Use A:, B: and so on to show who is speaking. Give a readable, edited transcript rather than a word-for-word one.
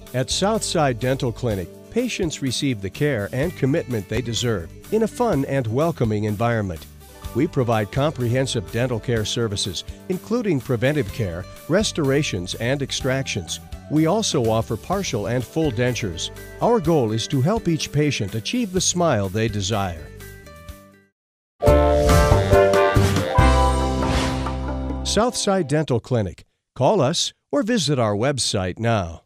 A: At Southside Dental Clinic, patients receive the care and commitment they deserve in a fun and welcoming environment. We provide comprehensive dental care services, including preventive care, restorations, and extractions. We also offer partial and full dentures. Our goal is to help each patient achieve the smile they desire. Southside Dental Clinic. Call us or visit our website now.